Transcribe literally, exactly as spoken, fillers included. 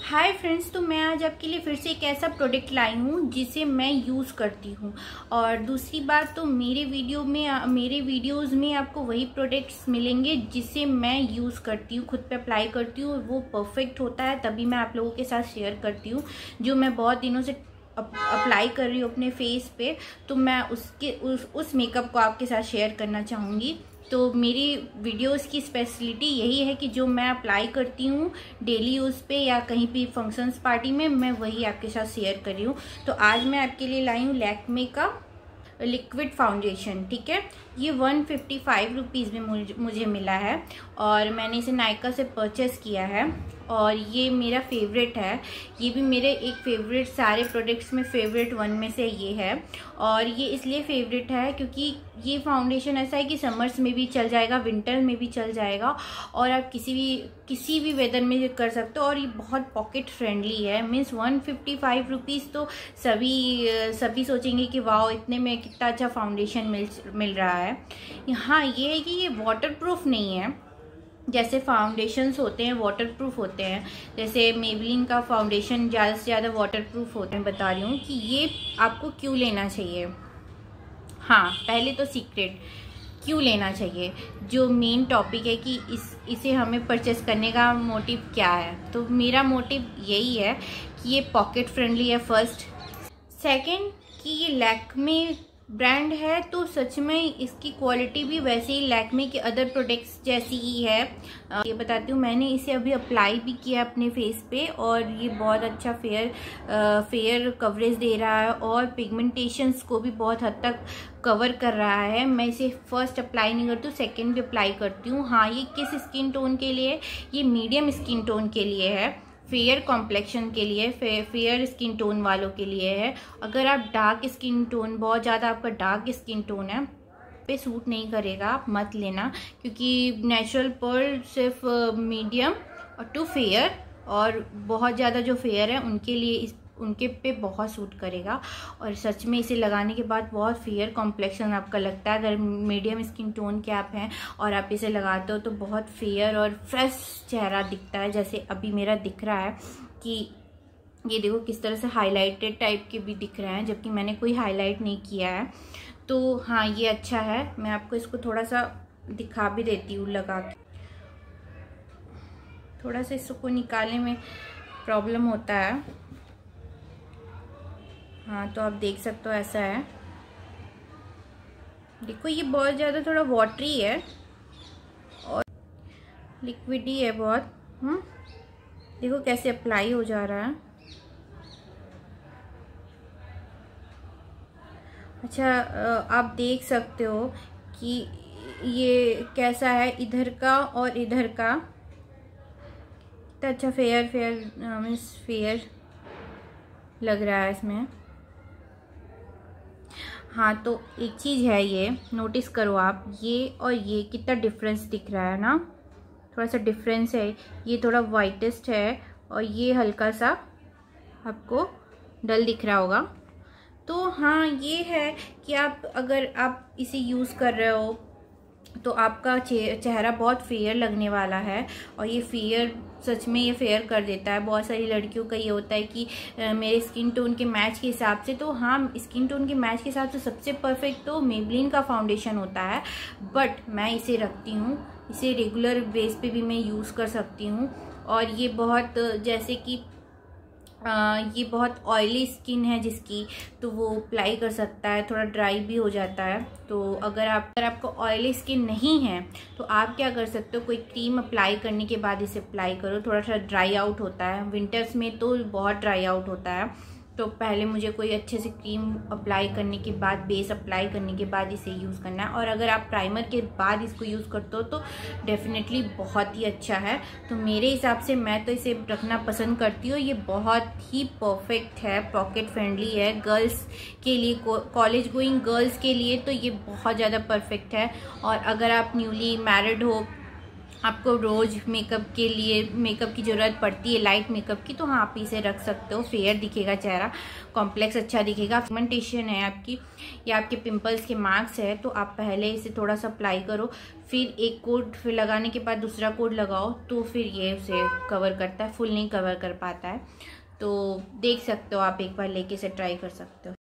Hi friends, तो मैं आज आपके लिए फिर से एक ऐसा प्रोडक्ट लाई हूँ जिसे मैं यूज़ करती हूँ। और दूसरी बात, तो मेरे वीडियो में मेरे वीडियोस में आपको वही प्रोडक्ट्स मिलेंगे जिसे मैं यूज़ करती हूँ, खुद पे अप्लाई करती हूँ, वो परफेक्ट होता है तभी मैं आप लोगों के साथ शेयर करती हूँ। जो मैं बहुत दिनों से अप्लाई कर रही हूँ अपने फेस पे, तो मैं उसके उस उस मेकअप को आपके साथ शेयर करना चाहूँगी। तो मेरी वीडियोस की स्पेशलिटी यही है कि जो मैं अप्लाई करती हूँ डेली यूज़ पे या कहीं भी फंक्शंस पार्टी में, मैं वही आपके साथ शेयर कर रही हूँ। तो आज मैं आपके लिए लाई हूँ लैक्मे का लिक्विड फाउंडेशन। ठीक है, ये वन फिफ्टी फाइव रुपीज़ में मुझे मुझे मिला है और मैंने इसे नायका से परचेस किया है और ये मेरा फेवरेट है। ये भी मेरे एक फेवरेट, सारे प्रोडक्ट्स में फेवरेट वन में से ये है। और ये इसलिए फेवरेट है क्योंकि ये फाउंडेशन ऐसा है कि समर्स में भी चल जाएगा, विंटर में भी चल जाएगा और आप किसी भी किसी भी वेदर में कर सकते हो। और ये बहुत पॉकेट फ्रेंडली है। Means one fifty five rupees तो सभी सभी सोचेंगे कि वाह, इतने में कितना अच्छा फाउंडेशन मिल मिल रहा है। हाँ, ये है कि ये वाटरप्रूफ नहीं है। जैसे फाउंडेशंस होते हैं वाटरप्रूफ होते हैं, जैसे मेबलिन का फाउंडेशन ज़्यादा से ज़्यादा वाटरप्रूफ होते हैं। बता रही हूँ कि ये आपको क्यों लेना चाहिए। हाँ, पहले तो सीक्रेट क्यों लेना चाहिए, जो मेन टॉपिक है कि इस इसे हमें परचेस करने का मोटिव क्या है। तो मेरा मोटिव यही है कि ये पॉकेट फ्रेंडली है फर्स्ट। सेकंड कि ये लैक्मे ब्रांड है, तो सच में इसकी क्वालिटी भी वैसे ही लैक्मे के अदर प्रोडक्ट्स जैसी ही है। ये बताती हूँ, मैंने इसे अभी अप्लाई भी किया अपने फेस पे और ये बहुत अच्छा फेयर फेयर कवरेज दे रहा है और पिगमेंटेशंस को भी बहुत हद तक कवर कर रहा है। मैं इसे फर्स्ट अप्लाई नहीं करती हूँ, सेकेंड भी अप्लाई करती हूँ। हाँ, ये किस स्किन टोन के लिए, ये मीडियम स्किन टोन के लिए है, फेयर कॉम्प्लेक्शन के लिए, फे, फेयर स्किन टोन वालों के लिए है। अगर आप डार्क स्किन टोन, बहुत ज़्यादा आपका डार्क स्किन टोन है, पे सूट नहीं करेगा, आप मत लेना। क्योंकि नेचुरल पर्ल सिर्फ मीडियम और टू फेयर और बहुत ज़्यादा जो फेयर है उनके लिए इस उनके पे बहुत सूट करेगा। और सच में इसे लगाने के बाद बहुत फेयर कॉम्प्लेक्शन आपका लगता है। अगर मीडियम स्किन टोन के आप हैं और आप इसे लगाते हो तो बहुत फेयर और फ्रेश चेहरा दिखता है, जैसे अभी मेरा दिख रहा है कि ये देखो किस तरह से हाईलाइटेड टाइप के भी दिख रहे हैं, जबकि मैंने कोई हाईलाइट नहीं किया है। तो हाँ, ये अच्छा है। मैं आपको इसको थोड़ा सा दिखा भी देती हूँ लगा के। थोड़ा सा इसको निकालने में प्रॉब्लम होता है। हाँ, तो आप देख सकते हो ऐसा है। देखो, ये बहुत ज़्यादा थोड़ा वाटरी है और लिक्विडी है बहुत। हम्म देखो कैसे अप्लाई हो जा रहा है। अच्छा, आप देख सकते हो कि ये कैसा है, इधर का और इधर का। अच्छा फेयर फेयर मीन्स फेयर लग रहा है इसमें। हाँ, तो एक चीज़ है, ये नोटिस करो आप, ये और ये कितना डिफरेंस दिख रहा है ना। थोड़ा सा डिफरेंस है, ये थोड़ा वाइटेस्ट है और ये हल्का सा आपको डल दिख रहा होगा। तो हाँ, ये है कि आप अगर आप इसे यूज़ कर रहे हो तो आपका चेहरा बहुत फेयर लगने वाला है। और ये फेयर, सच में ये फेयर कर देता है। बहुत सारी लड़कियों का ये होता है कि मेरे स्किन टोन के मैच के हिसाब से, तो हाँ, स्किन टोन के मैच के हिसाब से सबसे परफेक्ट तो मेबलिन का फाउंडेशन होता है। बट मैं इसे रखती हूँ, इसे रेगुलर बेस पे भी मैं यूज़ कर सकती हूँ। और ये बहुत, जैसे कि आ, ये बहुत ऑयली स्किन है जिसकी, तो वो अप्लाई कर सकता है, थोड़ा ड्राई भी हो जाता है। तो अगर आप अगर आपको ऑयली स्किन नहीं है तो आप क्या कर सकते हो, कोई क्रीम अप्लाई करने के बाद इसे अप्लाई करो। थोड़ा सा ड्राई आउट होता है विंटर्स में, तो बहुत ड्राई आउट होता है। तो पहले मुझे कोई अच्छे से क्रीम अप्लाई करने के बाद, बेस अप्लाई करने के बाद इसे यूज़ करना है। और अगर आप प्राइमर के बाद इसको यूज़ करते हो तो डेफिनेटली बहुत ही अच्छा है। तो मेरे हिसाब से मैं तो इसे रखना पसंद करती हूँ। ये बहुत ही परफेक्ट है, पॉकेट फ्रेंडली है गर्ल्स के लिए, कॉलेज गोइंग गर्ल्स के लिए तो ये बहुत ज़्यादा परफेक्ट है। और अगर आप न्यूली मैरिड हो आपको रोज़ मेकअप के लिए मेकअप की ज़रूरत पड़ती है, लाइट मेकअप की, तो हाँ आप इसे रख सकते हो। फेयर दिखेगा चेहरा, कॉम्प्लेक्स अच्छा दिखेगा। पिगमेंटेशन है आपकी या आपके पिंपल्स के मार्क्स है तो आप पहले इसे थोड़ा सा अप्लाई करो, फिर एक कोट, फिर लगाने के बाद दूसरा कोट लगाओ, तो फिर ये उसे कवर करता है, फुल नहीं कवर कर पाता है। तो देख सकते हो आप, एक बार लेके इसे ट्राई कर सकते हो।